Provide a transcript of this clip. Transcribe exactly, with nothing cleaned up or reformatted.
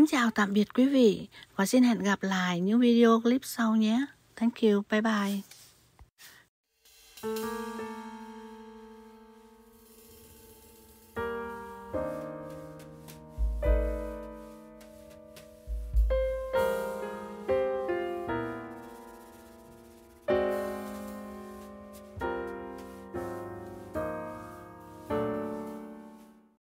Kính chào tạm biệt quý vị và xin hẹn gặp lại những video clip sau nhé. Thank you, bye bye.